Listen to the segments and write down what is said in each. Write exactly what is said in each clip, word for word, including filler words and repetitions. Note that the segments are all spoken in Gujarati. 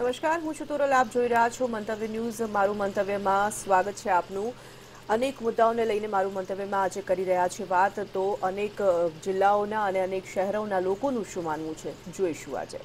નમસ્કાર, હું છું તોરલ, આપ જોઈ રહ્યા છો મંતવ્ય ન્યૂઝ। મારું મંતવ્યમાં સ્વાગત છે આપનું। અનેક મુદ્દાઓને લઈને મારું મંતવ્યમાં આજે કરી રહ્યા છે વાત। તો અનેક જિલ્લાઓના અને અનેક શહેરોના લોકોનું શું માનવું છે, જોઈશું આજે।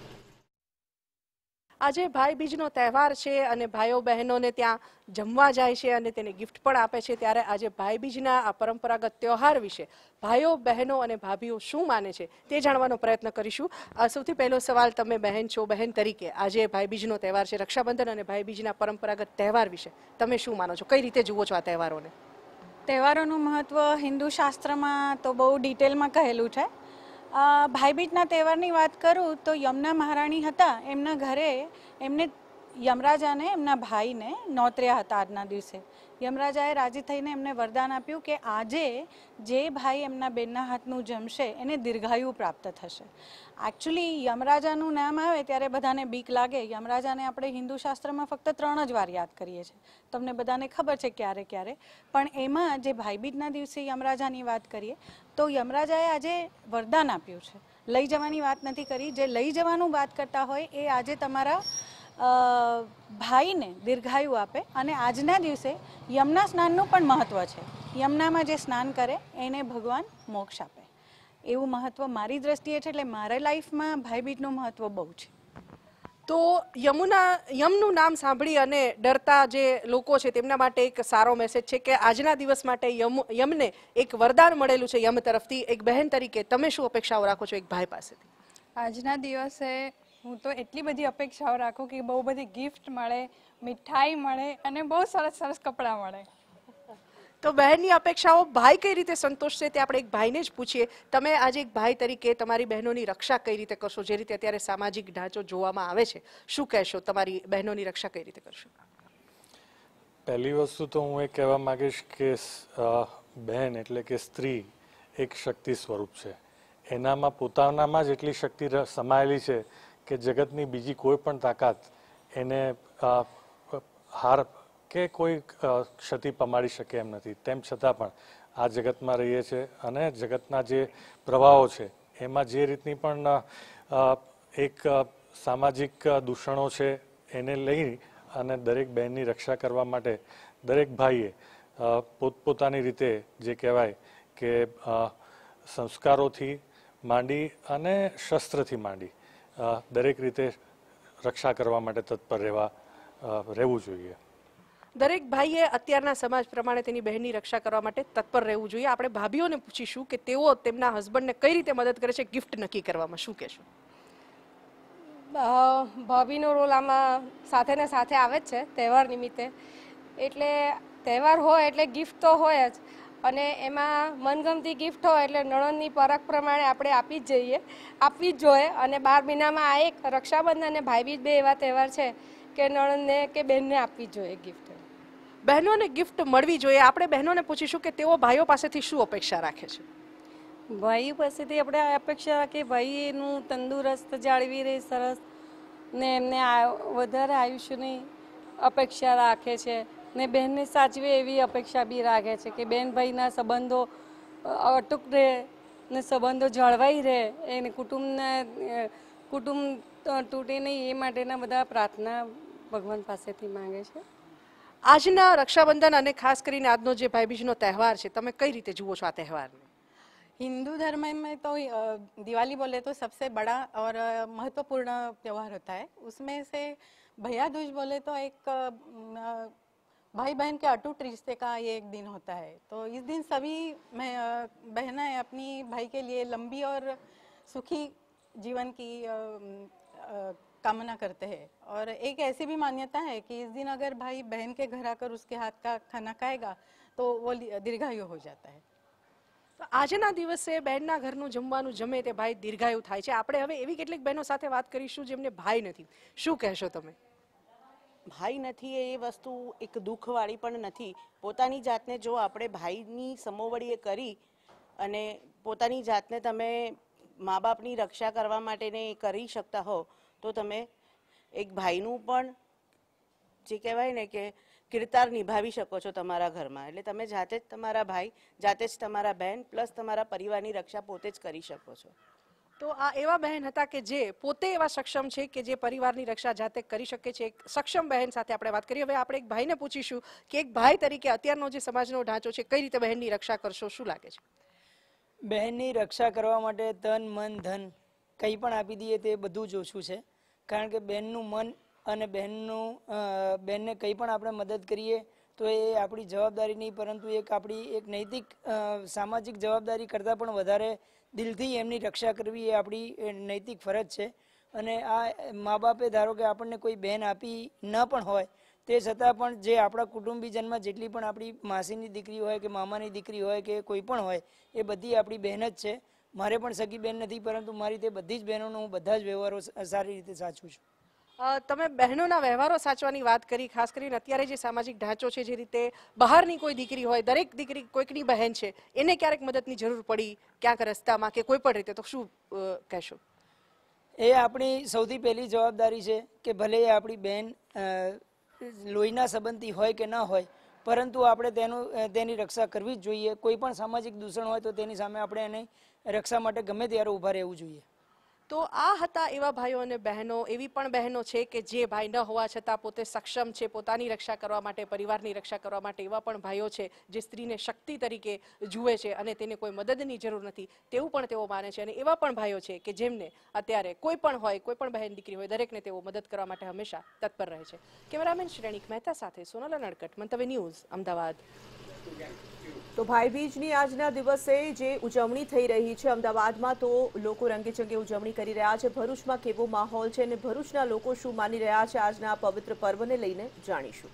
આજે ભાઈ બીજનો તહેવાર છે અને ભાઈઓ બહેનોને ત્યાં જમવા જાય છે અને તેને ગિફ્ટ પણ આપે છે। ત્યારે આજે ભાઈ બીજના આ પરંપરાગત તહેવાર વિશે ભાઈઓ બહેનો અને ભાભીઓ શું માને છે તે જાણવાનો પ્રયત્ન કરીશું। સૌથી પહેલો સવાલ, તમે બહેન છો, બહેન તરીકે આજે ભાઈ બીજનો તહેવાર છે, રક્ષાબંધન અને ભાઈ બીજના પરંપરાગત તહેવાર વિશે તમે શું માનો છો, કઈ રીતે જુઓ છો આ તહેવારોને? તહેવારોનું મહત્વ હિન્દુ શાસ્ત્રમાં તો બહુ ડિટેલમાં કહેલું છે। ભાઈબીજના તહેવારની વાત કરું તો યમુના મહારાણી હતા, એમના ઘરે એમને યમરાજાને એમના ભાઈને નોતર્યા હતા। આજના દિવસે યમરાજાએ રાજી થઈને એમને વરદાન આપ્યું કે આજે જે ભાઈ એમના બેનના હાથનું જમશે એને દીર્ઘાયુ પ્રાપ્ત થશે। એકચ્યુઅલી યમરાજાનું નામ આવે ત્યારે બધાને બીક લાગે। યમરાજાને આપણે હિન્દુ શાસ્ત્રમાં ફક્ત ત્રણ જ વાર યાદ કરીએ છીએ, તમને બધાને ખબર છે ક્યારે ક્યારે, પણ એમાં જે ભાઈબીજના દિવસે યમરાજાની વાત કરીએ તો યમરાજાએ આજે વરદાન આપ્યું છે। લઈ જવાની વાત નથી કરી, જે લઈ જવાનું વાત કરતા હોય એ આજે તમારા ભાઈને દીર્ઘાયુ આપે। અને આજના દિવસે યમુના સ્નાનનું પણ મહત્ત્વ છે। યમુનામાં જે સ્નાન કરે એને ભગવાન મોક્ષ આપે, એવું મહત્ત્વ મારી દ્રષ્ટિએ છે। એટલે મારા લાઈફમાં ભાઈબીજનું મહત્ત્વ બહુ છે। તો યમુના યમનું નામ સાંભળી અને ડરતા જે લોકો છે તેમના માટે એક સારો મેસેજ છે કે આજના દિવસ માટે યમ યમને એક વરદાન મળેલું છે યમ તરફથી। એક બહેન તરીકે તમે શું અપેક્ષાઓ રાખો છો એક ભાઈ પાસેથી? આજના દિવસે હું તો એટલી બધી અપેક્ષાઓ રાખું કે બહુ બધી ગિફ્ટ મળે, મીઠાઈ મળે અને બહુ સરસ સરસ કપડાં મળે। તો બહેનની અપેક્ષાઓ ભાઈ કઈ રીતે સંતોષશે તે આપણે એક ભાઈને જ પૂછીએ। તમે આજે એક ભાઈ તરીકે તમારી બહેનોની રક્ષા કઈ રીતે કરશો? જે રીતે અત્યારે સામાજિક ઢાંચો જોવામાં આવે છે, શું કહેશો, તમારી બહેનોની રક્ષા કઈ રીતે કરશો? પહેલી વસ્તુ તો હું એ કહેવા માંગીશ કે બહેન એટલે કે સ્ત્રી એક શક્તિ સ્વરૂપ છે। એનામાં પોતાનામાં જ એટલી શક્તિ સમાયેલી છે કે જગતની બીજી કોઈ પણ તાકાત એને હાર કે કોઈ ક્ષતિ પમાડી શકે એમ નથી। તેમ છતાં પણ આ જગતમાં રહીએ છીએ અને જગતના જે પ્રવાહો છે એમાં જે રીતની પણ એક સામાજિક દૂષણો છે એને લઈ અને દરેક બહેનની રક્ષા કરવા માટે દરેક ભાઈએ પોતપોતાની રીતે જે કહેવાય કે સંસ્કારોથી માંડી અને શસ્ત્રથી માંડી દરેક રીતે રક્ષા કરવા માટે તત્પર રહેવા રહેવું જોઈએ। દરેક ભાઈએ અત્યારના સમાજ પ્રમાણે તેની બહેનની રક્ષા કરવા માટે તત્પર રહેવું જોઈએ। આપણે ભાભીઓને પૂછીશું કે તેઓ તેમના હસબન્ડને કઈ રીતે મદદ કરે છે ગિફ્ટ નક્કી કરવામાં, શું કહેશો? ભાભીનો રોલ આમાં સાથે ને સાથે આવે જ છે તહેવાર નિમિત્તે। એટલે તહેવાર હોય એટલે ગિફ્ટ તો હોય જ, અને એમાં મનગમતી ગિફ્ટ હોય એટલે નણંદની પરખ પ્રમાણે આપણે આપી જ જઈએ, આપવી જ જોઈએ। અને બાર મહિનામાં આ એક રક્ષાબંધન અને ભાઈબીજ બે એવા તહેવાર છે કે નણંદને કે બહેનને આપવી જ જોઈએ ગિફ્ટ। બહેનોને ગિફ્ટ મળવી જોઈએ। આપણે બહેનોને પૂછીશું કે તેઓ ભાઈઓ પાસેથી શું અપેક્ષા રાખે છે? ભાઈ પાસેથી આપણે અપેક્ષા રાખીએ ભાઈ એનું તંદુરસ્ત જાળવી રહે, સરસ, ને એમને વધારે આયુષ્યની અપેક્ષા રાખે છે, ને બહેનને સાચવે એવી અપેક્ષા બી રાખે છે કે બેન ભાઈના સંબંધો અટૂટ રહે ને સંબંધો જળવાઈ રહે, એને કુટુંબને કુટુંબ તૂટે નહીં એ માટેના બધા પ્રાર્થના ભગવાન પાસેથી માંગે છે। આજના રક્ષાબંધન અને ખાસ કરીને આજનો જે ભાઈબીજનો તહેવાર છે, તમે કઈ રીતે જુઓ છો આ તહેવારને? हिंदू धर्म में तो दिवाली बोले तो सबसे बड़ा और महत्वपूर्ण त्यौहार होता है। उसमें से भैया दूज बोले तो एक भाई बहन के अटूट रिश्ते का ये एक दिन होता है। तो इस दिन सभी बहनें अपनी भाई के लिए लंबी और सुखी जीवन की कामना करते हैं। और एक ऐसी भी मान्यता है कि इस दिन अगर भाई बहन के घर आकर उसके हाथ का खाना खाएगा तो वो दीर्घायु हो जाता है। તો આજના દિવસે બહેનના ઘરનું જમવાનું જમે તે ભાઈ દીર્ઘાયુ થાય છે। આપણે હવે એવી કેટલીક બહેનો સાથે વાત કરીશું જેમને ભાઈ નથી, શું કહેશો તમે? ભાઈ નથી એ વસ્તુ એક દુઃખવાળી પણ નથી। પોતાની જાતને જો આપણે ભાઈની સમોવડીએ કરી અને પોતાની જાતને તમે મા બાપની રક્ષા કરવા માટેને કરી શકતા હો તો તમે એક ભાઈનું પણ જે કહેવાય ને કે કિરદાર નિભાવી શકો છો તમારા ઘરમાં। એટલે તમે જાતે જ તમારા ભાઈ, જાતે જ તમારા બહેન પ્લસ તમારા પરિવારની રક્ષા પોતે જ કરી શકો છો। તો આ એવા બહેન હતા કે જે પોતે એવા સક્ષમ છે કે જે પરિવારની રક્ષા જાતે કરી શકે છે. એક સક્ષમ બહેન સાથે આપણે વાત કરીએ. હવે આપણે એક ભાઈને પૂછીશું કે એક ભાઈ તરીકે અત્યારનો જે સમાજનો ઢાંચો છે કઈ રીતે બહેનની રક્ષા કરશો, શું લાગે છે? બહેનની રક્ષા કરવા માટે તન મન ધન કંઈ પણ આપી દઈએ તે બધું જ ઓછું છે. કારણ કે બહેનનું મન અને બહેનનું બહેનને કંઈ પણ આપણે મદદ કરીએ તો એ આપણી જવાબદારી નહીં, પરંતુ એક આપણી એક નૈતિક સામાજિક જવાબદારી કરતાં પણ વધારે દિલથી એમની રક્ષા કરવી એ આપણી નૈતિક ફરજ છે. અને આ મા બાપે ધારો કે આપણને કોઈ બહેન આપી ન પણ હોય તે છતાં પણ જે આપણા કુટુંબીજનમાં જેટલી પણ આપણી માસીની દીકરી હોય કે મામાની દીકરી હોય કે કોઈ પણ હોય એ બધી આપણી બહેન જ છે. મારે પણ સગી બહેન નથી, પરંતુ મારી તે બધી જ બહેનોનો હું બધા જ વ્યવહારો સારી રીતે સાચું છું. તમે બહેનોના વ્યવહારો સાચવાની વાત કરી. ખાસ કરીને અત્યારે જે સામાજિક ઢાંચો છે, જે રીતે બહારની કોઈ દીકરી હોય, દરેક દીકરી કોઈકની બહેન છે, એને ક્યારેક મદદની જરૂર પડી ક્યાંક રસ્તામાં કે કોઈ પણ રીતે, તો શું કહેશો? એ આપણી સૌથી પહેલી જવાબદારી છે કે ભલે એ આપણી બહેન લોહીના સંબંધી હોય કે ન હોય, પરંતુ આપણે તેનું તેની રક્ષા કરવી જ જોઈએ. કોઈ પણ સામાજિક દૂષણ હોય તો તેની સામે આપણે એની રક્ષા માટે ગમે ત્યારે ઊભા રહેવું જોઈએ. તો આ હતા એવા ભાઈઓ અને બહેનો. એવી પણ બહેનો છે કે જે ભાઈ ન હોવા છતાં પોતે સક્ષમ છે પોતાની રક્ષા કરવા માટે, પરિવારની રક્ષા કરવા માટે. એવા પણ ભાઈઓ છે જે સ્ત્રીને શક્તિ તરીકે જુએ છે અને તેને કોઈ મદદની જરૂર નથી તેવું પણ તેઓ માને છે. અને એવા પણ ભાઈઓ છે કે જેમને અત્યારે કોઈ પણ હોય, કોઈ પણ બહેન દીકરી હોય, દરેકને તેઓ મદદ કરવા માટે હંમેશા તત્પર રહે છે. કેમેરામેન શ્રેણીક મહેતા સાથે સોનલ નડકટ, મંતવ્ય ન્યૂઝ, અમદાવાદ. તો ભાઈબીજની આજના દિવસે જે ઉજવણી થઈ રહી છે અમદાવાદમાં, તો લોકો રંગેચંગે ઉજવણી કરી રહ્યા છે. ભરૂચમાં કેવો માહોલ છે અને ભરૂચના લોકો શું માની રહ્યા છે આજના પવિત્ર પર્વને લઈને જાણીશું.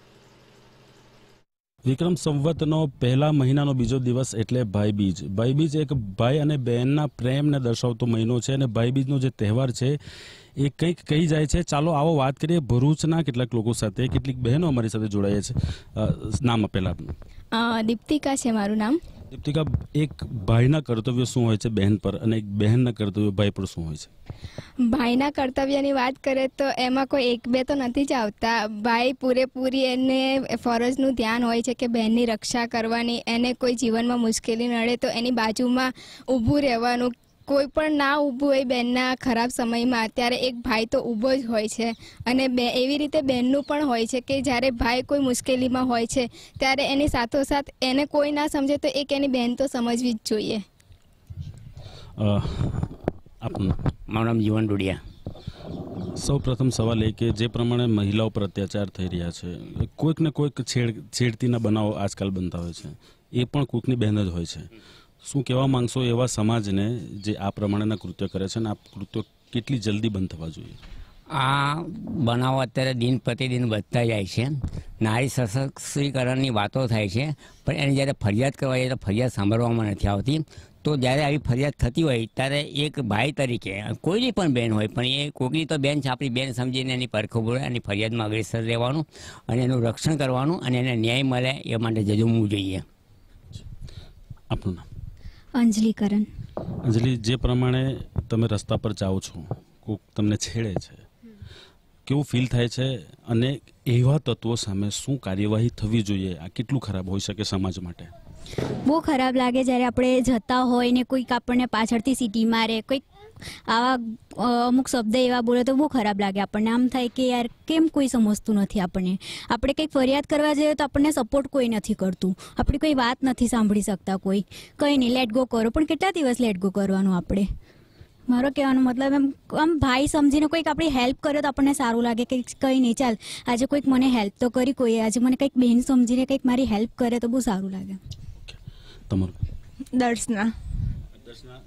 વિક્રમ સંવતનો પહેલા મહિનાનો બીજો દિવસ એટલે ભાઈબીજ. ભાઈબીજ એક ભાઈ અને બહેનના પ્રેમને દર્શાવતો મહિનો છે અને ભાઈબીજનો જે તહેવાર છે એ કંઈક કહી જાય છે. ચાલો આવો વાત કરીએ ભરૂચના કેટલાક લોકો સાથે. કેટલીક બહેનો અમારી સાથે જોડાયા છે. નામ આપેલા આપનું? દીપ્તિકા છે મારું નામ. દીપ્તિકા, એક ભાઈના કર્તવ્ય શું હોય છે બહેન પર અને એક બહેનના કર્તવ્ય ભાઈ પર શું હોય છે? ભાઈના કર્તવ્યની વાત કરીએ તો એમાં કોઈ એક બે તો નથી જ આવતા. ભાઈ પૂરેપૂરી એને ફરજનું ધ્યાન હોય છે કે બહેનની રક્ષા કરવાની. એને કોઈ જીવનમાં મુશ્કેલી નડે તો એની બાજુમાં ઊભું રહેવાનું. કોઈ પણ ના ઊભું હોય બહેનના ખરાબ સમયમાં, ત્યારે એક ભાઈ તો ઊભો જ હોય છે. અને બે એવી રીતે બહેનનું પણ હોય છે કે જ્યારે ભાઈ કોઈ મુશ્કેલીમાં હોય છે ત્યારે એની સાથોસાથ એને કોઈ ના સમજે તો એક એની બહેન તો સમજવી જ જોઈએ. આપનું? મારું નામ જીવન ડોડિયા. સૌ પ્રથમ સવાલ એ કે જે પ્રમાણે મહિલાઓ પર અત્યાચાર થઈ રહ્યા છે, કોઈક ને કોઈક છેડ છેડતીના બનાવો આજકાલ બનતા હોય છે, એ પણ કોઈકની બહેન જ હોય છે. શું કહેવા માંગશો એવા સમાજને જે આ પ્રમાણેના કૃત્ય કરે છે અને આ કૃત્યો કેટલી જલ્દી બંધ થવા જોઈએ? આ બનાવો અત્યારે દિન પ્રતિદિન વધતા જાય છે. નારી સશક્તિકરણની વાતો થાય છે, પણ એની જ્યારે ફરિયાદ કરવા જાય તો ફરિયાદ સાંભળવામાં નથી આવતી. તો જ્યારે આવી ફરિયાદ થતી હોય ત્યારે એક ભાઈ તરીકે કોઈની પણ બહેન હોય, પણ એ કોઈની તો બેન છે, આપણી બેન સમજીને એની પરખો બોલે, એની ફરિયાદમાં અગ્રેસર રહેવાનું અને એનું રક્ષણ કરવાનું અને એને ન્યાય મળે એ માટે ઝઝૂમવું જોઈએ. આપનું નામ? અંજલિ કરણ. અંજલિ, જે પ્રમાણે તમે રસ્તા પર જાઓ છો, કોઈક તમને છેડે છે, કેવું ફીલ થાય છે અને એવા તત્વો સામે શું કાર્યવાહી થવી જોઈએ? આ કેટલું ખરાબ હોઈ શકે સમાજ માટે? બહુ ખરાબ લાગે જ્યારે આપણે જતા હોય ને કોઈક આપણને પાછળથી સીટી મારે, કોઈક આવા અમુક શબ્દ એવા બોલે તો બહુ ખરાબ લાગે આપણને. આમ થાય કે યાર કેમ કોઈ સમજતું નથી આપણને. આપણે કંઈક ફરિયાદ કરવા જઈએ તો આપણને સપોર્ટ કોઈ નથી કરતું, આપણી કોઈ વાત નથી સાંભળી શકતા કોઈ. કંઈ નહીં, લેટ ગો કરો, પણ કેટલા દિવસ લેટ ગો કરવાનું આપણે? મારો કહેવાનો મતલબ એમ આમ ભાઈ સમજીને કોઈક આપણી હેલ્પ કરે તો આપણને સારું લાગે કે કંઈ નહીં, ચાલ આજે કોઈક મને હેલ્પ તો કરી, કોઈ આજે મને કંઈક બહેન સમજીને કંઈક મારી હેલ્પ કરે તો બહુ સારું લાગે. તમારું? દર્શના. દર્શના,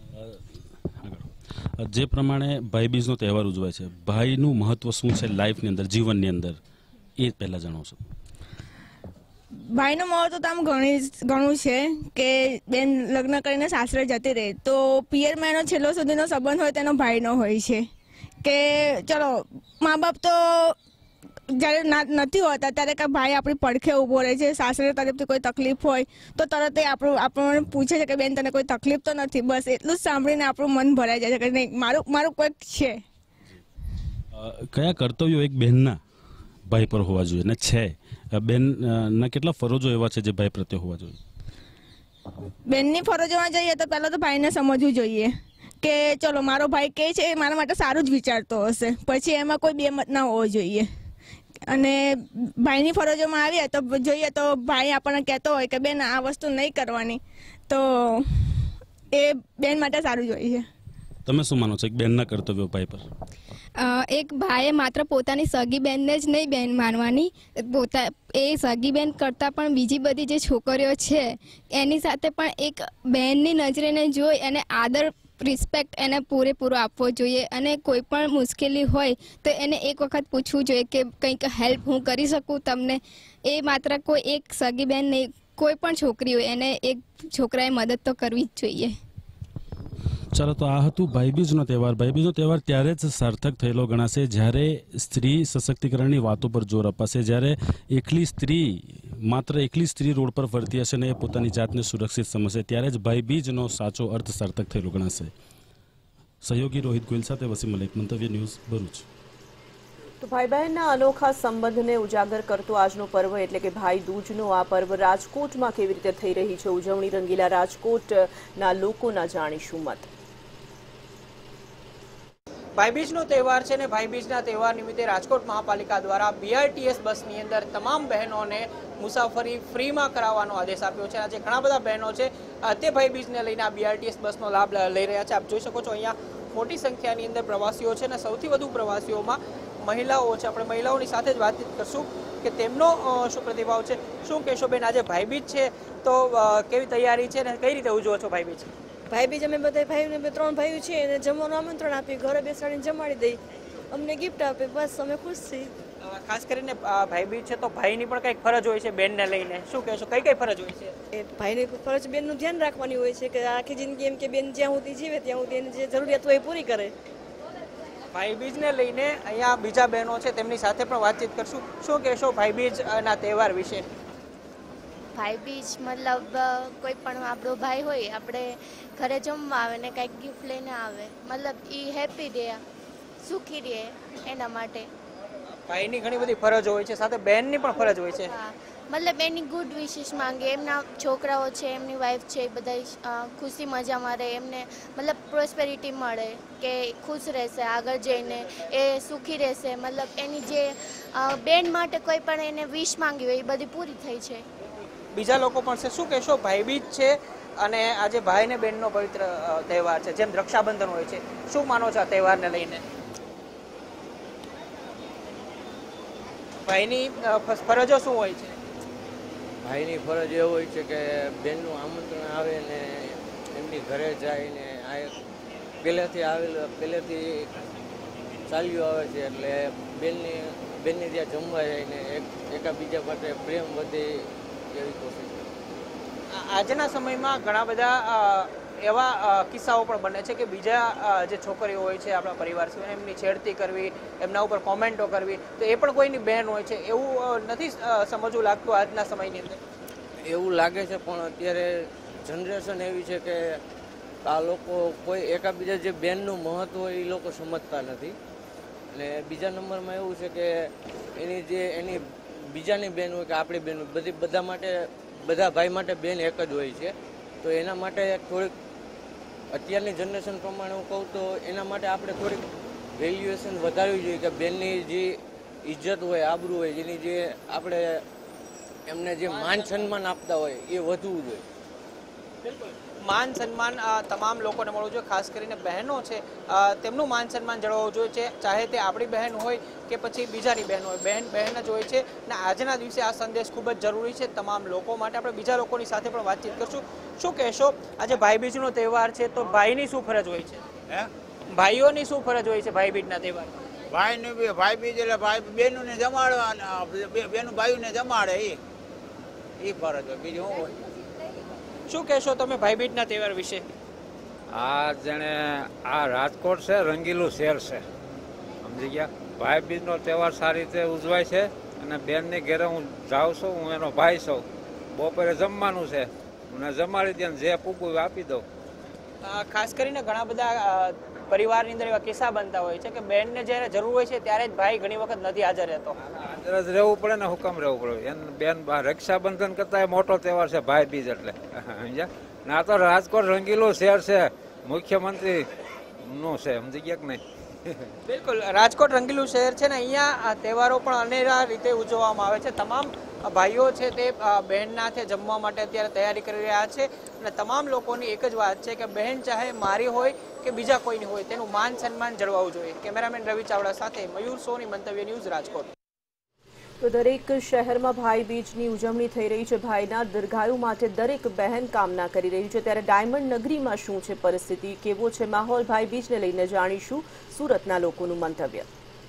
જે પ્રમાણે ભાઈબીજનો તહેવાર ઉજવાય છે, ભાઈનું મહત્વ શું છે લાઈફની અંદર, જીવનની અંદર, એ પહેલાં જણાવશો? ભાઈનું મહત્વ તો આમ ઘણી ઘણું છે કે બેન લગ્ન કરીને સાસરે જતી રહે તો પિયરમાં એનો છેલ્લો સુધીનો સંબંધ હોય તેનો ભાઈનો હોય છે. કે ચલો મા બાપ તો જ્યારે નથી હોતા ત્યારે કે ભાઈ આપણી પડખે ઊભો રહે છે. સાસરે તરફથી કોઈ તકલીફ હોય તો તરત એ આપણું આપણને પૂછે છે કે બેન તને કોઈ તકલીફ તો નથી? બસ એટલું જ સાંભળીને આપણું મન ભરાઈ જાય છે કે નહીં, મારું મારું કોઈક છે. કયા કર્તવ્યો એક બહેનના ભાઈ પર હોવા જોઈએ ને છે? બેન ના કેટલા ફરજો એવા છે જે ભાઈ પ્રત્યે હોવા જોઈએ? બેનની ફરજોમાં જઈએ તો પહેલાં તો ભાઈને સમજવું જોઈએ કે ચલો મારો ભાઈ કહે છે એ મારા માટે સારું જ વિચારતો હશે, પછી એમાં કોઈ બે મત ના હોવો જોઈએ. અને ભાઈની ફરજોમાં આવીએ તો જોઈએ તો ભાઈ આપણને કહેતો હોય કે બેન આ વસ્તુ નહીં કરવાની, તો એ બેન માટે સારું જોઈએ. તમે શું માનો છો એક બેનના કર્તવ્યો ભાઈ પર? એક ભાઈએ માત્ર પોતાની સગી બેનને જ નહીં બેન માનવાની, પોતા એ સગી બેન કરતાં પણ બીજી બધી જે છોકરીઓ છે એની સાથે પણ એક બહેનની નજરેને જોઈ અને આદર રિસ્પેક્ટ એને પૂરેપૂરો આપવો જોઈએ. અને કોઈ પણ મુશ્કેલી હોય તો એને એક વખત પૂછવું જોઈએ કે કંઈક હેલ્પ હું કરી શકું તમને. એ માત્ર કોઈ એક સગી બેન નહીં, કોઈ પણ છોકરી હોય એને એક છોકરાએ મદદ તો કરવી જ જોઈએ. ચાલો, તો આ હતું ભાઈબીજનો તહેવાર. ભાઈબીજનો તહેવાર ત્યારે જ સાર્થક થયેલો ગણાશે જ્યારે સ્ત્રી સશક્તિકરણની વાતો પર જોર અપાશે, જ્યારે એકલી સ્ત્રી માત્ર એકલી સ્ત્રી રોડ પર ફરતી હશે ને એ પોતાની જાતને સુરક્ષિત સમજશે, ત્યારે જ ભાઈબીજનો સાચો અર્થ સાર્થક થયેલો ગણાશે. સહયોગી રોહિત ગોયલ સાથે વસીમ મલિક, મંતવ્ય ન્યૂઝ, ભરૂચ. તો ભાઈ બહેનના અનોખા સંબંધને ઉજાગર કરતો આજનો પર્વ એટલે કે ભાઈ દૂજનો આ પર્વ રાજકોટમાં કેવી રીતે થઈ રહી છે ઉજવણી, રંગીલા રાજકોટના લોકોના જાણીશું મત. ભાઈબીજનો તહેવાર છે ને ભાઈબીજના તહેવાર નિમિત્તે રાજકોટ મહાપાલિકા દ્વારા બીઆરટીએસ બસની અંદર તમામ બહેનોને મુસાફરી ફ્રીમાં કરાવવાનો આદેશ આપ્યો છે. આજે ઘણા બધા બહેનો છે તે ભાઈબીજને લઈને આ બીઆરટીએસ બસનો લાભ લઈ રહ્યા છે. આપ જોઈ શકો છો અહીંયા મોટી સંખ્યાની અંદર પ્રવાસીઓ છે અને સૌથી વધુ પ્રવાસીઓમાં મહિલાઓ છે. આપણે મહિલાઓની સાથે જ વાતચીત કરશું કે તેમનો શું પ્રતિભાવ છે. શું કહેશો બેન, આજે ભાઈબીજ છે તો કેવી તૈયારી છે અને કઈ રીતે ઉજવો છો ભાઈબીજ? ભાઈબીજ અમે બધા ભાઈઓને બે ત્રણ ભાઈઓ છે એને જમવાનું આમંત્રણ આપી, ઘરે બેસાડીને જમાડી દઈ, અમને ગિફ્ટ આપે, બસ અમે ખુશ છીએ. ખાસ કરીને ભાઈબીજ છે તો ભાઈની પણ કંઈક ફરજ હોય છે બેનને લઈને, શું કહેશો કઈ કઈ ફરજ હોય છે? એ ભાઈની ફરજ બેનનું ધ્યાન રાખવાની હોય છે કે આખી જિંદગી એમ કે બેન જ્યાં સુધી જીવે ત્યાં સુધી એની જે જરૂરિયાત હોય એ પૂરી કરે. ભાઈબીજને લઈને અહીંયા બીજા બહેનો છે તેમની સાથે પણ વાતચીત કરશું. શું કહેશો ભાઈબીજના તહેવાર વિશે? ભાઈબીજ મતલબ કોઈ પણ આપણો ભાઈ હોય આપણે ઘરે જમવા આવે ને કંઈક ગિફ્ટ લઈને આવે, મતલબ એ હેપી રહે, સુખી રહે, એના માટે. ભાઈની ઘણી બધી ફરજ હોય છે, સાથે બહેનની પણ ફરજ હોય છે. મતલબ એની ગુડ વિશેષ માંગે, એમના છોકરાઓ છે, એમની વાઈફ છે, એ બધા ખુશી મજામાં રહે, એમને મતલબ પ્રોસ્પેરિટી મળે કે ખુશ રહેશે આગળ જઈને, એ સુખી રહેશે. મતલબ એની જે બેન માટે કોઈ પણ એને વિશ માંગી હોય એ બધી પૂરી થઈ છે. બીજા લોકો પણ છે, શું કહેશો? ભાઈબીજ છે અને આજે ભાઈ ને બહેનનો પવિત્ર તહેવાર છે, જેમ રક્ષાબંધન હોય છે, શું માનો છો આ તહેવારને લઈને? ભાઈની ફરજો શું હોય છે? ભાઈની ફરજ એ હોય છે કે બેનનું આમંત્રણ આવે ને એમની ઘરે જાય ને આ પહેલેથી આવેલું પહેલેથી ચાલ્યું આવે છે, એટલે બેનની બેનની ત્યાં જમવા જાય ને એક એકાબીજા માટે પ્રેમ વધે એવી કોશિશ. આજના સમયમાં ઘણા બધા એવા કિસ્સાઓ પણ બને છે કે બીજા જે છોકરીઓ હોય છે આપણા પરિવાર છે એમની છેડતી કરવી, એમના ઉપર કોમેન્ટો કરવી, તો એ પણ કોઈની બહેન હોય છે એવું નથી સમજવું લાગતું આજના સમયની અંદર? એવું લાગે છે, પણ અત્યારે જનરેશન એવી છે કે આ લોકો કોઈ એકાબીજા જે બેનનું મહત્વ હોય એ લોકો સમજતા નથી. અને બીજા નંબરમાં એવું છે કે એની જે એની બીજાની બેન હોય કે આપણી બેન હોય, બધી બધા માટે બધા ભાઈ માટે બેન એક જ હોય છે. તો એના માટે થોડીક અત્યારની જનરેશન પ્રમાણે હું કહું તો એના માટે આપણે થોડીક વેલ્યુએશન વધારવી જોઈએ કે બેનની જે ઇજ્જત હોય, આબરૂ હોય, જેની જે આપણે એમને જે માન સન્માન આપતા હોય એ વધવું જોઈએ. બિલકુલ, માન સન્માન તમામ લોકોને મળવું જોઈએ, ખાસ કરીને બહેનો છે તેમનું માન સન્માન જળવાવું જોઈએ છે, ચાહે તે આપણી બહેન હોય કે પછી બીજાની બહેન હોય, બહેન બહેન જ હોય છે. અને આજના દિવસે આ સંદેશ ખૂબ જ જરૂરી છે તમામ લોકો માટે. આપણે બીજા લોકોની સાથે પણ વાતચીત કરશું. શું કહેશો, આજે ભાઈબીજનો તહેવાર છે તો ભાઈની શું ફરજ હોય છે? ભાઈઓની શું ફરજ હોય છે ભાઈબીજના તહેવાર? ભાઈની ભાઈબીજ એટલે ભાઈ બહેનોને જમાડવા, બેનું ભાઈઓને જમાડે એ એ ફરજ હોય, બીજું શું હોય? શું કહેશો તમે ભાઈબીજના તહેવાર વિશે? આ જેણે આ રાજકોટ છે રંગીલું શહેર છે, સમજી ગયા. ભાઈબીજનો તહેવાર સારી રીતે ઉજવાય છે અને બેનની ઘેરે હું જાઉં છું, હું એનો ભાઈ છું. બપોરે જમવાનું છે, મને જમાડી દે, જે પૂકું આપી દઉં. ખાસ કરીને ઘણા બધા પરિવારની અંદર એવા કિસ્સા બનતા હોય છે કે બેનને જ્યારે જરૂર હોય છે ત્યારે જ ભાઈ ઘણી વખત નથી હાજર રહેતો. હાજર જ રહેવું પડે ને, હુકમ રહેવું પડે. એને બેન રક્ષાબંધન કરતા મોટો તહેવાર છે ભાઈ બીજ એટલે, સમજ્યા. ના તો રાજકોટ રંગીલું શહેર છે, મુખ્યમંત્રી નું છે, સમજી ગયા કે નહીં? બિલકુલ, રાજકોટ રંગીલું શહેર છે ને, અહીંયા આ તહેવારો પણ અનેરા રીતે ઉજવવામાં આવે છે. તમામ ભાઈઓ છે તે બહેનના છે જમવા માટે અત્યારે તૈયારી કરી રહ્યા છે અને તમામ લોકોની એક જ વાત છે કે બહેન ચાહે મારી હોય કે બીજા કોઈની હોય, તેનું માન સન્માન જળવાવું જોઈએ. કેમેરામેન રવિ ચાવડા સાથે મયુર સોની, મંતવ્ય ન્યૂઝ, રાજકોટ. તો દરેક શહેરમાં ભાઈ બીજની ઉજવણી થઈ રહી છે. ભાઈના દીર્ઘાયુ માટે દરેક બહેન કામના કરી રહી છે. ત્યારે ડાયમંડ નગરીમાં શું છે પરિસ્થિતિ, કેવો છે માહોલ, ભાઈ બીજને લઈને જાણીશું સુરતના લોકોનું મંતવ્ય.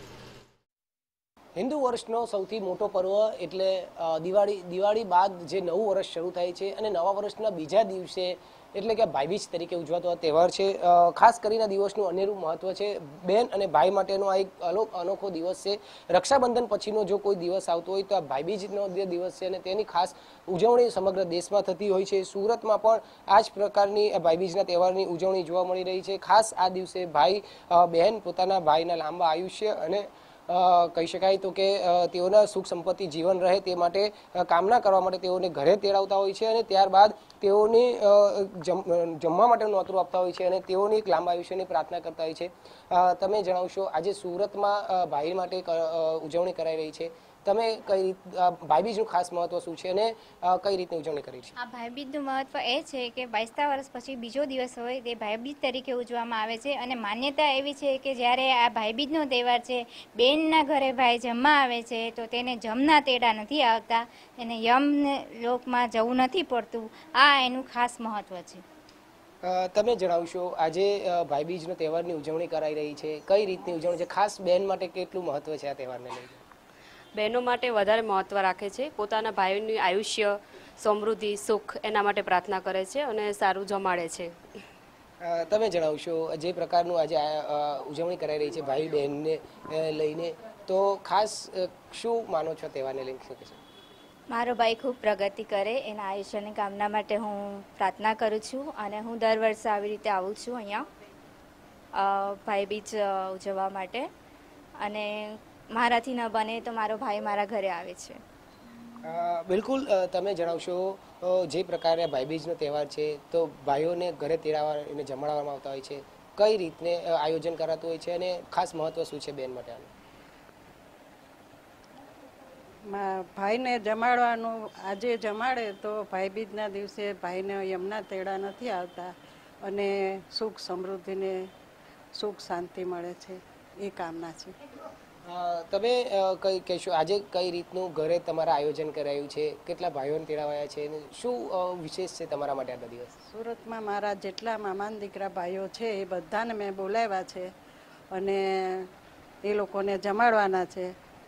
હિન્દુ વર્ષનો સૌથી મોટો પર્વ એટલે દિવાળી. દિવાળી બાદ જે નવું વર્ષ શરૂ થાય છે અને નવા વર્ષના બીજા દિવસે એટલે કે ભાઈબીજ તરીકે ઉજવાતો આ તહેવાર છે. ખાસ કરીને દિવસનું અનેરું મહત્વ છે. બેન અને ભાઈ માટેનો આ એક અનોખો દિવસ છે. રક્ષાબંધન પછીનો જો કોઈ દિવસ આવતો હોય તો આ ભાઈબીજનો જે દિવસ છે અને તેની ખાસ ઉજવણી સમગ્ર દેશમાં થતી હોય છે. સુરતમાં પણ આ જ પ્રકારની ભાઈબીજના તહેવારની ઉજવણી જોવા મળી રહી છે. ખાસ આ દિવસે ભાઈ બહેન પોતાના ભાઈના લાંબા આયુષ્ય અને કહી શકાય તો કે તેઓના સુખ સંપત્તિ જીવન રહે તે માટે કામના કરવા માટે તેઓને ઘરે તેડાવતા હોય છે અને ત્યારબાદ તેઓને જમવા માટે નોતરું આપતા હોય છે અને તેઓની એક લાંબા આયુષ્યની પ્રાર્થના કરતા હોય છે. તમે જણાવશો આજે સુરતમાં ભાઈ માટે ઉજવણી કરાઈ રહી છે, તમે કઈ રીત ભાઈબીજનું ખાસ મહત્વ શું છે અને કઈ રીતની ઉજવણી કરી છે? આ ભાઈબીજનું મહત્વ એ છે કે બાવીસતા વર્ષ પછી બીજો દિવસ હોય તે ભાઈબીજ તરીકે ઉજવવામાં આવે છે અને માન્યતા એવી છે કે જ્યારે આ ભાઈબીજનો તહેવાર છે, બેનના ઘરે ભાઈ જમવા આવે છે તો તેને જમના તેડા નથી આવતા, એને યમ લોકમાં જવું નથી પડતું. આ એનું ખાસ મહત્વ છે. તમે જણાવશો આજે ભાઈબીજનો તહેવારની ઉજવણી કરાઈ રહી છે, કઈ રીતની ઉજવણી છે? ખાસ બેન માટે કેટલું મહત્વ છે આ તહેવારને લઈને? બહેનો માટે વધારે મહત્વ રાખે છે. પોતાના ભાઈનું આયુષ્ય, સમૃદ્ધિ, સુખ એના માટે પ્રાર્થના કરે છે અને સારું જમાડે છે. તમે જણાવશો જે પ્રકારનું આજે ઉજવણી કરાઈ રહી છે ભાઈ બહેનને લઈને, તો ખાસ શું માનો છો તહેવારને લઈને? શું કહેશો? મારો ભાઈ ખૂબ પ્રગતિ કરે એના આયુષ્યની કામના માટે હું પ્રાર્થના કરું છું અને હું દર વર્ષે આવી રીતે આવું છું અહીંયા ભાઈબીજ ઉજવવા માટે. અને મારાથી ન બને તો મારો ભાઈ મારા ઘરે આવે છે. બિલકુલ, તમે જણાવશો જે પ્રકારે ભાઈબીજનો તહેવાર છે તો ભાઈઓને ઘરે તેડાવવા અને જમાડવામાં આવતા હોય છે, કઈ રીતને આયોજન કરાતું હોય છે અને ખાસ મહત્વ શું છે બેન માટે? ભાઈને જમાડવાનું આજે જમાડે તો ભાઈબીજના દિવસે ભાઈને યમના તેડા નથી આવતા અને સુખ સમૃદ્ધિને સુખ શાંતિ મળે છે, એ કામના છે. તમે કઈ કહેશો આજે કઈ રીતનું ઘરે તમારા આયોજન કરાયું છે, કેટલા ભાઈઓને તેડાવાયા છે, શું વિશેષ છે તમારા માટે આ દિવસ? સુરતમાં મારા જેટલા મામાના દીકરા ભાઈઓ છે એ બધાને મેં બોલાવ્યા છે અને એ લોકોને જમાડવાના છે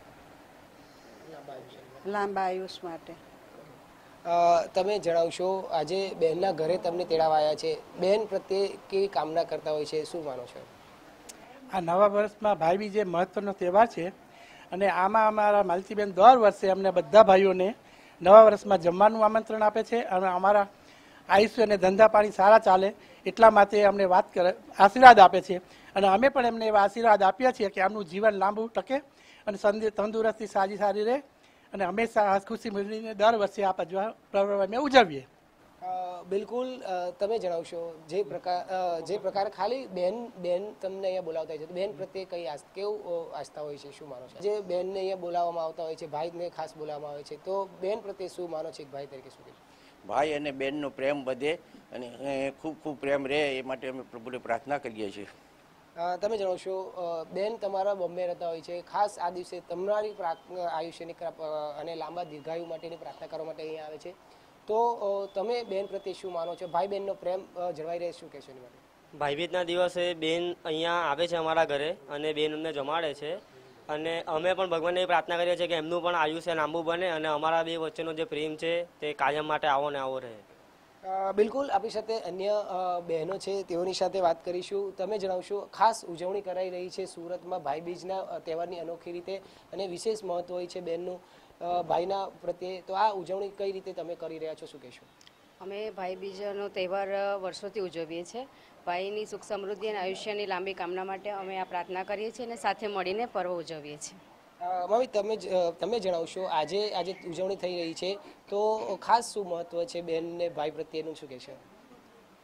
લાંબા આયુષ માટે. તમે જણાવશો આજે બહેનના ઘરે તમને તેડાવાયા છે, બહેન પ્રત્યે કેવી કામના કરતા હોય છે, શું માનો છો? આ નવા વર્ષમાં ભાઈબીજ એ મહત્વનો તહેવાર છે અને આમાં અમારા માલતીબેન દર વર્ષે અમને બધા ભાઈઓને નવા વર્ષમાં જમવાનું આમંત્રણ આપે છે અને અમારા આયુષ્ય અને ધંધા પાણી સારા ચાલે એટલા માટે અમને વાત કરે આશીર્વાદ આપે છે અને અમે પણ એમને એવા આશીર્વાદ આપ્યા છીએ કે આમનું જીવન લાંબુ ટકે અને તંદુરસ્તી સારી સારી રહે અને હંમેશા ખુશી મળીને દર વર્ષે આ પર્વ અમે ઉજવીએ. બિલકુલ, તમે જણાવશો જે પ્રકાર જે પ્રકાર ખાલી બેન બેન તમને અહીંયા બોલાવતા હોય છે તો બેન પ્રત્યે કઈ આસ્થા કેવું આસ્થા હોય છે, શું માનો છો? જે બેનને અહીંયા બોલાવવામાં આવતા હોય છે, ભાઈને ખાસ બોલાવવામાં આવે છે, તો બેન પ્રત્યે શું માનો છે? ભાઈ તરીકે શું કહેશો? ભાઈ અને બેનનો પ્રેમ વધે અને ખૂબ ખૂબ પ્રેમ રહે એ માટે અમે પ્રભુને પ્રાર્થના કરીએ છીએ. તમે જણાવશો બેન તમારા બોમ્બે રહેતા હોય છે, ખાસ આ દિવસે તમારી આયુષ્યની અને લાંબા દીર્ઘાયુ માટેની પ્રાર્થના કરવા માટે અહીંયા આવે છે, તો તમે બેન પ્રત્યે શું માનો છો? ભાઈ બહેનનો પ્રેમ જળવાઈ રહે, શું કહેશો એની માટે? ભાઈબીજના દિવસે બેન અહીંયા આવે છે અમારા ઘરે અને બેન અમને જમાડે છે અને અમે પણ ભગવાનને પ્રાર્થના કરીએ છીએ કે એમનું પણ આયુષ્ય લાંબુ બને અને અમારા બે વચ્ચેનો જે પ્રેમ છે તે કાયમ માટે આવો ને આવો રહે. બિલકુલ, આપણી સાથે અન્ય બહેનો છે તેઓની સાથે વાત કરીશું. તમે જણાવશો ખાસ ઉજવણી કરાઈ રહી છે સુરતમાં ભાઈબીજના તહેવારની અનોખી રીતે અને વિશેષ મહત્વ હોય છે બહેનનું ભાઈના પ્રત્યે, તો આ ઉજવણી કઈ રીતે તમે કરી રહ્યા છો, શું કહેશો? અમે ભાઈબીજનો તહેવાર વર્ષોથી ઉજવીએ છીએ. ભાઈની સુખ સમૃદ્ધિ અને આયુષ્યની લાંબી કામના માટે અમે આ પ્રાર્થના કરીએ છીએ અને સાથે મળીને પર્વ ઉજવીએ છીએ. મમ્મી, તમે તમે જણાવશો આજે આજે ઉજવણી થઈ રહી છે તો ખાસ શું મહત્વ છે બેન ને ભાઈ પ્રત્યેનું, શું કહેશો?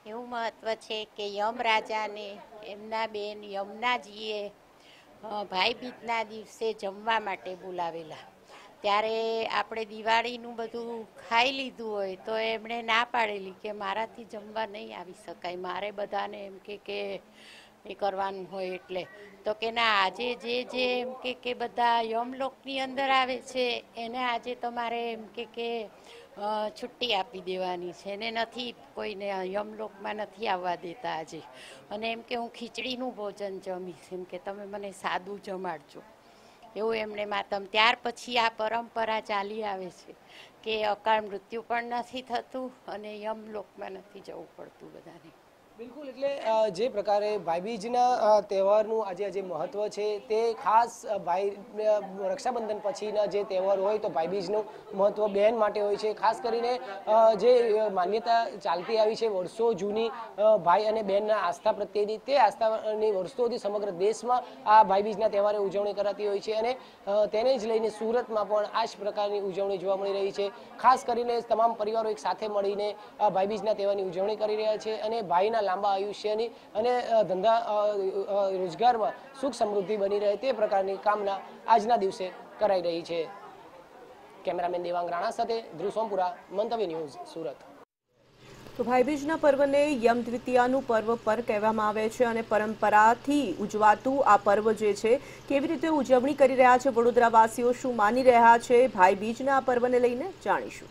એવું મહત્વ છે કે યમ રાજાને એમના બેન યમુનાજીએ ભાઈ બીજના દિવસે જમવા માટે બોલાવેલા. ત્યારે આપણે દિવાળીનું બધું ખાઈ લીધું હોય તો એમણે ના પાડેલી કે મારાથી જમવા નહીં આવી શકાય, મારે બધાને એમ કે કે એ કરવાનું હોય. એટલે તો કે ના, આજે જે જે એમ કે કે બધા યમલોકની અંદર આવે છે એને આજે તમારે એમ કે કે છુટ્ટી આપી દેવાની છે ને નથી કોઈને યમલોકમાં નથી આવવા દેતા આજે. અને એમ કે હું ખીચડીનું ભોજન જમીશ, એમ કે તમે મને સાદું જમાડજો, એવું એમણે માતમ. ત્યાર પછી આ પરંપરા ચાલી આવે છે કે અકાળ મૃત્યુ પણ નથી થતું અને યમલોકમાં નથી જવું પડતું બધાને. બિલકુલ, એટલે જે પ્રકારે ભાઈબીજના તહેવારનું આજે જે મહત્વ છે તે ખાસ ભાઈ રક્ષાબંધન પછીના જે તહેવાર હોય તો ભાઈબીજનું મહત્વ બહેન માટે હોય છે. ખાસ કરીને જે માન્યતા ચાલતી આવી છે વર્ષો જૂની ભાઈ અને બહેનના આસ્થા પ્રત્યેની, તે આસ્થાની વર્ષોથી સમગ્ર દેશમાં આ ભાઈબીજના તહેવારે ઉજવણી કરાતી હોય છે અને તેને જ લઈને સુરતમાં પણ આ જ પ્રકારની ઉજવણી જોવા મળી રહી છે. ખાસ કરીને તમામ પરિવારો એક સાથે મળીને આ ભાઈબીજના તહેવારની ઉજવણી કરી રહ્યા છે અને ભાઈના લાંબા આયુષ્યની અને ધંધા રોજગારમાં સુખ સમૃદ્ધિ બની રહે તે પ્રકારની કામના આજના દિવસે કરાઈ રહી છે. કેમેરામેન દેવાંગ રાણા સાથે ધ્રુવ સોમપુરા, મંતવ્ય ન્યૂઝ, સુરત. તો ભાઈબીજના પર્વને યમ દ્વિતીયાનું પર્વ પર કહેવામાં આવે છે અને પરંપરાથી ઉજવાતું આ પર્વ જે છે કેવી રીતે ઉજવણી કરી રહ્યા છે વડોદરાવાસીઓ, શું માની રહ્યા છે ભાઈબીજના આ પર્વને લઈને જાણીશું.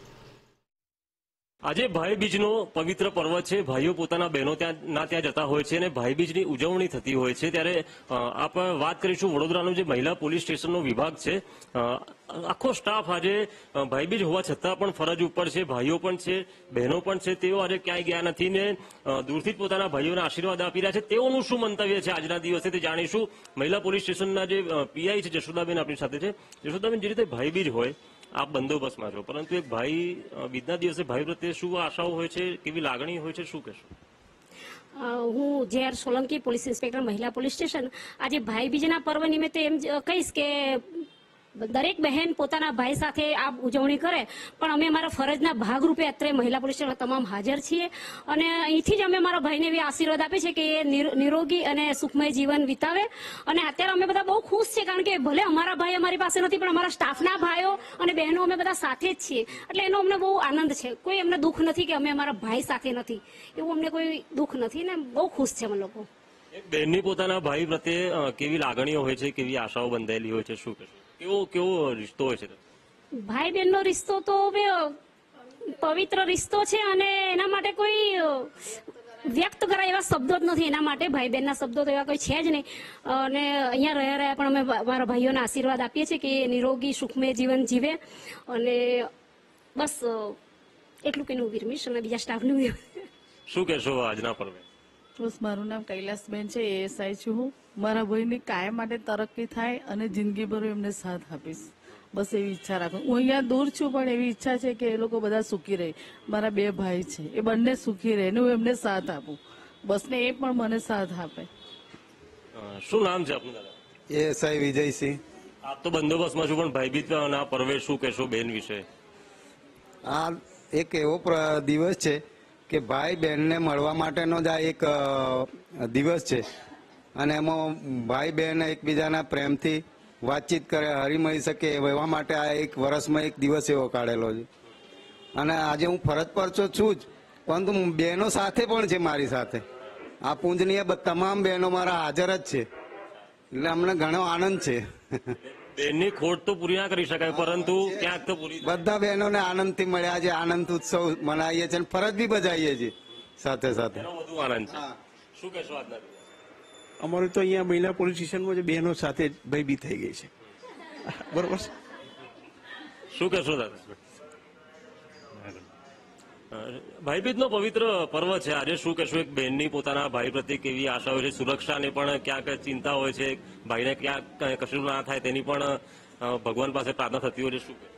આજે ભાઈબીજનો પવિત્ર પર્વ છે. ભાઈઓ પોતાના બહેનો ત્યાં ના ત્યાં જતા હોય છે અને ભાઈબીજની ઉજવણી થતી હોય છે. ત્યારે આપ વાત કરીશું વડોદરાનો જે મહિલા પોલીસ સ્ટેશનનો વિભાગ છે, આખો સ્ટાફ આજે ભાઈબીજ હોવા છતાં પણ ફરજ ઉપર છે. ભાઈઓ પણ છે, બહેનો પણ છે, તેઓ આજે ક્યાંય ગયા નથી ને દૂરથી જ પોતાના ભાઈઓને આશીર્વાદ આપી રહ્યા છે. તેઓનું શું મંતવ્ય છે આજના દિવસે તે જાણીશું. મહિલા પોલીસ સ્ટેશનના જે પીઆઈ છે જશોદાબેન આપણી સાથે છે. જશોદાબેન, જે રીતે ભાઈબીજ હોય આપ બંદોબસ્તમાં છો, પરંતુ એક ભાઈ બીજના દિવસે ભાઈ પ્રત્યે શું આશાઓ હોય છે, કેવી લાગણી હોય છે, શું કહેશો? હું J R Solanki, police inspector, મહિલા પોલીસ સ્ટેશન. આજે ભાઈ બીજના પર્વ નિમિત્તે એમ કહીશ કે દરેક બહેન પોતાના ભાઈ સાથે આ ઉજવણી કરે, પણ અમે અમારા ફરજના ભાગરૂપે અત્યારે મહિલા પોલીસ સ્ટેશન તમામ હાજર છીએ અને અહીંથી જ અમે મારા ભાઈને એવી આશીર્વાદ આપે છે કે એ નિરોગી અને સુખમય જીવન વિતાવે. અને અત્યારે અમે બધા બહુ ખુશ છીએ, કારણ કે ભલે અમારા ભાઈ અમારી પાસે નથી પણ અમારા સ્ટાફના ભાઈઓ અને બહેનો અમે બધા સાથે જ છીએ, એટલે એનો અમને બહુ આનંદ છે. કોઈ અમને દુઃખ નથી કે અમે અમારા ભાઈ સાથે નથી, એવું અમને કોઈ દુઃખ નથી ને બહુ ખુશ છે અમે લોકો. બહેનની પોતાના ભાઈ પ્રત્યે કેવી લાગણીઓ હોય છે, કેવી આશાઓ બંધાયેલી હોય છે, શું કહેશો? કેવો કેવો રિશ્તો હોય છે? ભાઈ બહેનનો રિશ્તો તો હવે પવિત્ર રિશ્તો છે અને એના માટે કોઈ વ્યક્ત કરાય એવા શબ્દો જ નથી. એના માટે ભાઈ બહેનના શબ્દો તો એવા કોઈ છે જ નહીં. અને અહીંયા રહ્યા રહ્યા પણ અમે મારા ભાઈઓને આશીર્વાદ આપીએ છીએ કે નિરોગી સુખમય જીવન જીવે. અને બસ એટલું કે હું વિરમીશ અને બીજા સ્ટાફનું. શું કહેશો આજના પર્વે? બસ, મારું નામ કૈલાસબેન છે, એએસઆઈ છું હું. મારા ભાઈની કાયમ માટે તરક્કી થાય અને જિંદગીભર એમને સાથ આપીશ, બસ એવી ઈચ્છા રાખું. હું અહીંયા દૂર છું પણ એવી ઈચ્છા છે કે એ લોકો બધા સુખી રહે. મારા બે ભાઈ છે, એ બંને સુખી રહે ને હું એમને સાથ આપું, બસ ને એ પણ મને સાથ આપે. શું નામ છે આપનું દાદા? એએસઆઈ વિજયસિંહ. આપ તો બંદોબસ્તમાં છો, પણ ભાઈબીજના પર્વે શું કહેશો બેન વિશે? આ એક એવો દિવસ છે કે ભાઈ બહેનને મળવા માટેનો જ આ એક દિવસ છે અને એમાં ભાઈ બહેન એકબીજાના પ્રેમથી વાતચીત કરે, હરી મળી શકે એવા માટે આ એક વર્ષમાં એક દિવસ એવો કાઢેલો છે. અને આજે હું ફરજ પર તો છું જ, પરંતુ બહેનો સાથે પણ છે મારી સાથે. આ પૂંજનીય તમામ બહેનો મારા હાજર જ છે, એટલે અમને ઘણો આનંદ છે. બેનની ખોટ તો પૂરી ના કરી શકાય, પરંતુ ક્યાંક તો પૂરી. બધા બહેનોને આનંદથી મળ્યા છે, આનંદ ઉત્સવ મનાવીએ છીએ, ફરજ બી બજાવીએ છીએ સાથે સાથે. વધુ આનંદ છે. શું કહેશો આજના? અમારું તો અહીંયા મહિલા પોલીસ સ્ટેશનમાં જે બહેનો સાથે ભયભી થઈ ગઈ છે, બરોબર છે. શું કહેશો દાદા? ભાઈબીજનો પવિત્ર પર્વ છે આજે, શું કહેશો? એક બહેનની પોતાના ભાઈ પ્રત્યે કેવી આશા હોય છે, સુરક્ષાની પણ ક્યાંક ચિંતા હોય છે, ભાઈને ક્યાંક કશું ના થાય તેની પણ ભગવાન પાસે પ્રાર્થના થતી હોય છે, શું?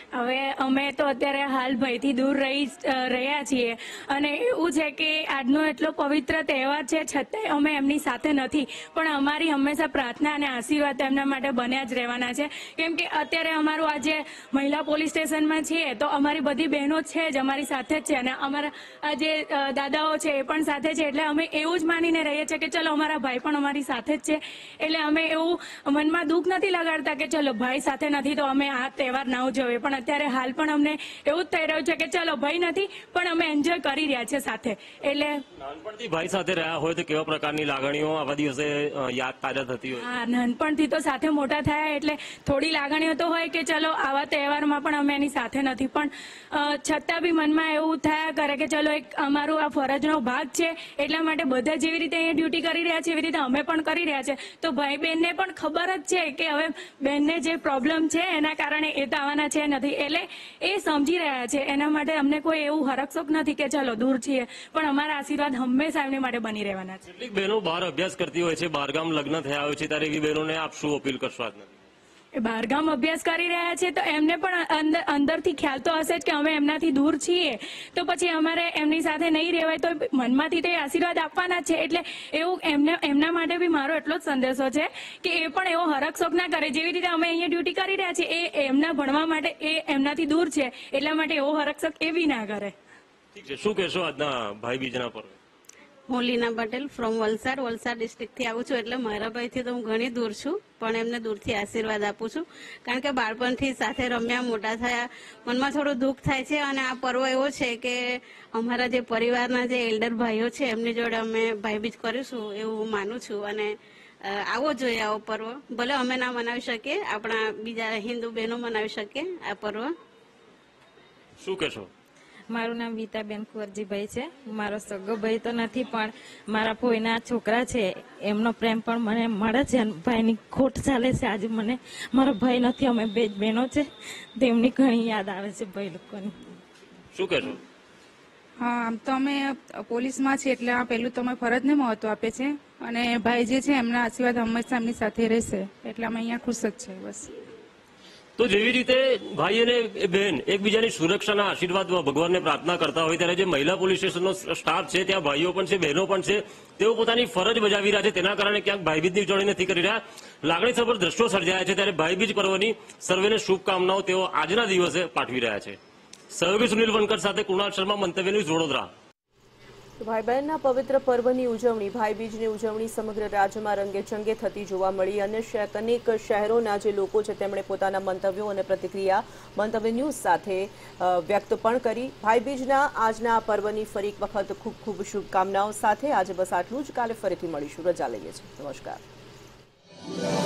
હવે અમે તો અત્યારે હાલ ભયથી દૂર રહી રહ્યા છીએ અને એવું છે કે આજનો એટલો પવિત્ર તહેવાર છે છતાંય અમે એમની સાથે નથી, પણ અમારી હંમેશા પ્રાર્થના અને આશીર્વાદ એમના માટે બન્યા જ રહેવાના છે. કેમ કે અત્યારે અમારું આજે મહિલા પોલીસ સ્ટેશનમાં છીએ તો અમારી બધી બહેનો છે જ અમારી સાથે જ છે અને અમારા આ જે દાદાઓ છે એ પણ સાથે છે, એટલે અમે એવું જ માનીને રહીએ છીએ કે ચલો અમારા ભાઈ પણ અમારી સાથે જ છે. એટલે અમે એવું મનમાં દુઃખ નથી લગાડતા કે ચલો ભાઈ સાથે નથી તો અમે આ તહેવાર ના ઉજવીએ, પણ અત્યારે હાલ પણ અમને એવું જ થઈ રહ્યું છે કે ચલો ભાઈ નથી પણ અમે એન્જોય કરી રહ્યા છે સાથે. એટલે નાનપણથી ભાઈ સાથે રહ્યા હોય તો કેવા પ્રકારની લાગણીઓ આવા દિવસે યાદ તાજા થતી હોય? હા, નાનપણથી તો સાથે મોટા થયા એટલે થોડી લાગણીઓ તો હોય કે ચલો આવા તહેવારમાં પણ અમે એની સાથે નથી, પણ છતાં બી મનમાં એવું થયા કરે કે ચલો એક અમારું આ ફરજનો ભાગ છે, એટલા માટે બધા જેવી રીતે અહીંયા ડ્યુટી કરી રહ્યા છે એવી રીતે અમે પણ કરી રહ્યા છે. તો ભાઈ બહેનને પણ ખબર જ છે કે હવે બહેનને જે પ્રોબ્લેમ છે એના કારણે એ તો આવવાના છે નથી, એટલે એ સમજી રહ્યા છે. એના માટે અમને કોઈ એવું હરકશોક નથી કે ચલો દૂર છીએ, પણ અમારા આશીર્વાદ હંમેશા એમની માટે બની રહેવાના છે. કેટલીક બહેનો બહાર અભ્યાસ કરતી હોય છે, બહારગામ લગ્ન થયા હોય છે, ત્યારે એવી બહેનોને આપ શું અપીલ કરશો આજના? બહારગામ અભ્યાસ કરી રહ્યા છે તો એમને પણ અંદર અંદરથી ખ્યાલ તો હશે જ કે અમે એમનાથી દૂર છીએ, તો પછી અમારે એમની સાથે નહીં રહેવાય તો મનમાંથી તો એ આશીર્વાદ આપવાના જ છે. એટલે એવું એમને એમના માટે બી મારો એટલો જ સંદેશો છે કે એ પણ એવો હરકશોક ના કરે. જેવી રીતે અમે અહીંયા ડ્યુટી કરી રહ્યા છીએ એ એમના ભણવા માટે એ એમનાથી દૂર છે એટલા માટે એવો હરકશોક એ બી ના કરે. ઠીક છે, શું કહેશો આજના ભાઈ બીજના પર્વ? હું લીના પટેલ ફ્રોમ વલસાડ વલસાડ ડિસ્ટ્રિક્ટથી આવું છું, એટલે મારા ભાઈથી તો હું ઘણી દૂર છું, પણ એમને દૂરથી આશીર્વાદ આપું છું. કારણ કે બાળપણથી સાથે રમ્યા મોટા થયા, મનમાં થોડું દુઃખ થાય છે. અને આ પર્વ એવો છે કે અમારા જે પરિવારના જે એલ્ડર ભાઈઓ છે એમની જોડે અમે ભાઈબીજ કરીશું એવું હું માનું છું. અને આવો જોઈએ આવો પર્વ, ભલે અમે ના મનાવી શકીએ, આપણા બીજા હિન્દુ બહેનો મનાવી શકીએ આ પર્વ. શું કહેશો? મારું નામ વિતાબેન કુંવરજીભાઈ છે. મારો સગો ભાઈ તો નથી પણ મારા ફોઈના છોકરા છે એમનો પ્રેમ પણ મને મળે છે. ભાઈની ખોટ ચાલે છે. આજે મને મારો ભાઈ નથી, અમે બે જ બહેનો છે, તેમની ઘણી યાદ આવે છે ભાઈ લોકોની. શું કહેશો? હા, આમ તો અમે પોલીસમાં છીએ એટલે આ પહેલું તો અમે ફરજને મહત્વ આપે છે અને ભાઈ જે છે એમના આશીર્વાદ હંમેશા એમની સાથે રહેશે એટલે અમે અહીંયા ખુશ જ છે બસ. તો જેવી રીતે ભાઈ અને બહેન એકબીજાની સુરક્ષાના આશીર્વાદ ભગવાનને પ્રાર્થના કરતા હોય ત્યારે જે મહિલા પોલીસ સ્ટેશનનો સ્ટાફ છે ત્યાં ભાઈઓ પણ છે, બહેનો પણ છે, તેઓ પોતાની ફરજ બજાવી રહ્યા છે. તેના કારણે ક્યાંક ભાઈબીજની ઉજવણી નથી કરી રહ્યા. લાગણીસભર દ્રશ્યો સર્જાયા છે ત્યારે ભાઈબીજ પર્વની સર્વેને શુભકામનાઓ તેઓ આજના દિવસે પાઠવી રહ્યા છે. સહયોગી સુનિલ વનકર સાથે કુણાલ શર્મા, મંતવ્ય ન્યૂઝ, વડોદરા. ભાઈ બહેનના પવિત્ર પર્વની ઉજવણી ભાઈબીજની ઉજવણી સમગ્ર રાજ્યમાં રંગેચંગે થતી જોવા મળી અને અનેક શહેરોના જે લોકો છે તેમણે પોતાના મંતવ્યો અને પ્રતિક્રિયા મંતવ્ય ન્યૂઝ સાથે વ્યક્ત પણ કરી. ભાઈબીજના આજના પર્વની ફરી એક વખત ખૂબ ખૂબ શુભકામનાઓ સાથે આજે બસ આટલું જ. કાલે ફરીથી મળીશું. રજા લઈએ છીએ. નમસ્કાર.